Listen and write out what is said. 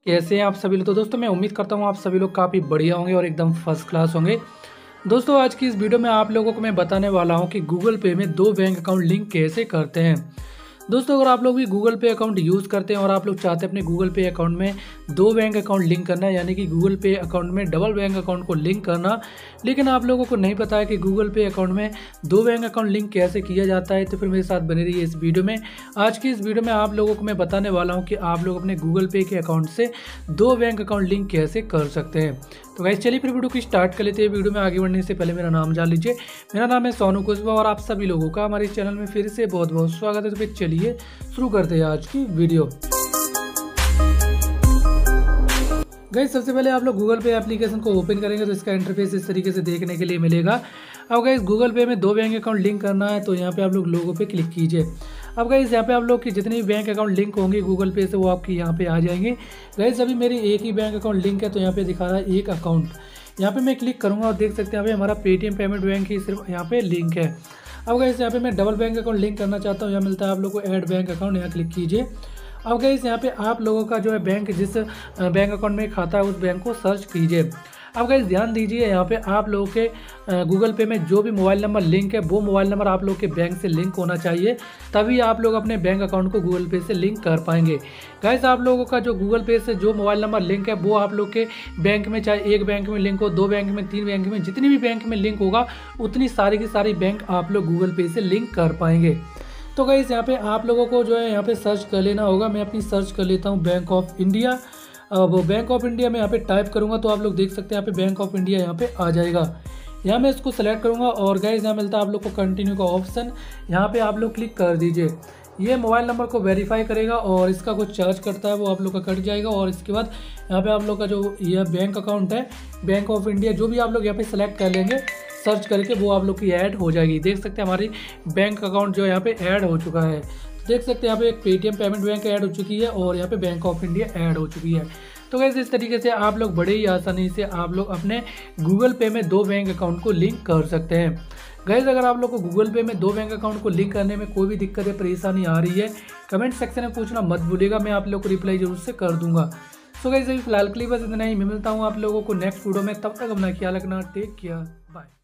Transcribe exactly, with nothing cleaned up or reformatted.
कैसे हैं आप सभी लोग। तो दोस्तों मैं उम्मीद करता हूँ आप सभी लोग काफ़ी बढ़िया होंगे और एकदम फर्स्ट क्लास होंगे। दोस्तों आज की इस वीडियो में आप लोगों को मैं बताने वाला हूँ कि गूगल पे में दो बैंक अकाउंट लिंक कैसे करते हैं। दोस्तों अगर आप लोग भी गूगल पे अकाउंट यूज़ करते हैं और आप लोग चाहते हैं अपने गूगल पे अकाउंट में दो बैंक अकाउंट लिंक करना, यानी कि गूगल पे अकाउंट में डबल बैंक अकाउंट को लिंक करना, लेकिन आप लोगों को नहीं पता है कि गूगल पे अकाउंट में दो बैंक अकाउंट लिंक कैसे किया जाता है, तो फिर मेरे साथ बने रहिए इस वीडियो में। आज की इस वीडियो में आप लोगों को मैं बताने वाला हूँ कि आप लोग अपने गूगल पे के अकाउंट से दो बैंक अकाउंट लिंक कैसे कर सकते हैं। तो गाइस चलिए फिर वीडियो को स्टार्ट कर लेते हैं। वीडियो में आगे बढ़ने से पहले मेरा नाम जान लीजिए। मेरा नाम है सोनू कुशवाहा और आप सभी लोगों का हमारे चैनल में फिर से बहुत बहुत स्वागत है। तो फिर चलिए शुरू करते हैं आज की वीडियो। गाइस सबसे पहले आप लोग गूगल पे एप्लीकेशन को ओपन करेंगे तो इसका इंटरफेस इस तरीके से देखने के लिए मिलेगा। अब गाइस गूगल पे में दो बैंक अकाउंट लिंक करना है तो यहाँ पे आप लोग लोगों पे क्लिक कीजिए। अब गाइस यहाँ पे आप लोग की जितनी भी बैंक अकाउंट लिंक होंगे गूगल पे से वो आपके यहाँ पे आ जाएंगे। गाइस अभी मेरी एक ही बैंक अकाउंट लिंक है तो यहाँ पे दिखा रहा है एक अकाउंट। यहाँ पे मैं क्लिक करूँगा और देख सकते हैं यहाँ पे हमारा पेटीएम पेमेंट बैंक ही सिर्फ यहाँ पे लिंक है। अब गाइस यहाँ पे मैं डबल बैंक अकाउंट लिंक करना चाहता हूँ, यहाँ मिलता है आप लोग को ऐड बैंक अकाउंट, यहाँ क्लिक कीजिए। अब गाइस यहाँ पे आप लोगों का जो है बैंक जिस बैंक अकाउंट में खाता है उस बैंक को सर्च कीजिए। अब गाइस ध्यान दीजिए यहाँ पे आप लोगों के गूगल पे में जो भी मोबाइल नंबर लिंक है वो मोबाइल नंबर आप लोग के बैंक से लिंक होना चाहिए, तभी आप लोग अपने बैंक अकाउंट को गूगल पे से लिंक कर पाएंगे। गाइस आप लोगों का जो गूगल पे से जो मोबाइल नंबर लिंक है वो आप लोग के बैंक में, चाहे एक बैंक में लिंक हो, दो बैंक में, तीन बैंक में, जितनी भी बैंक में लिंक होगा उतनी सारी की सारी बैंक आप लोग गूगल पे से लिंक कर पाएंगे। तो गाइस यहाँ पे आप लोगों को जो है यहाँ पे सर्च कर लेना होगा। मैं अपनी सर्च कर लेता हूँ बैंक ऑफ इंडिया। वो बैंक ऑफ इंडिया में यहाँ पे टाइप करूँगा तो आप लोग देख सकते हैं यहाँ पे बैंक ऑफ इंडिया यहाँ पे आ जाएगा। यहाँ मैं इसको सेलेक्ट करूँगा और गाइस यहाँ मिलता है आप लोग को कंटिन्यू का ऑप्शन, यहाँ पे आप लोग क्लिक कर दीजिए। ये मोबाइल नंबर को वेरीफाई करेगा और इसका कुछ चार्ज करता है वो आप लोग का कट जाएगा। और इसके बाद यहाँ पे आप लोग का जो यह बैंक अकाउंट है बैंक ऑफ इंडिया जो भी आप लोग यहाँ पे सेलेक्ट कर लेंगे सर्च करके वो आप लोग की ऐड हो जाएगी। देख सकते हैं हमारी बैंक अकाउंट जो यहाँ पे ऐड हो चुका है। देख सकते हैं यहाँ पे एक पेटीएम पेमेंट बैंक ऐड हो चुकी है और यहाँ पे बैंक ऑफ इंडिया ऐड हो चुकी है। तो गाइस इस तरीके से आप लोग बड़े ही आसानी से आप लोग अपने गूगल पे में दो बैंक अकाउंट को लिंक कर सकते हैं। गाइस अगर आप लोग को गूगल पे में दो बैंक अकाउंट को लिंक करने में कोई भी दिक्कत या परेशानी आ रही है कमेंट सेक्शन में पूछना मत भूलिएगा, मैं आप लोग को रिप्लाई जरूर से कर दूंगा। सो गाइस अभी फिलहाल के लिए बस इतना ही। मैं मिलता हूँ आप लोगों को नेक्स्ट वीडियो में, तब तक अपना ख्याल रखना। Take care, bye.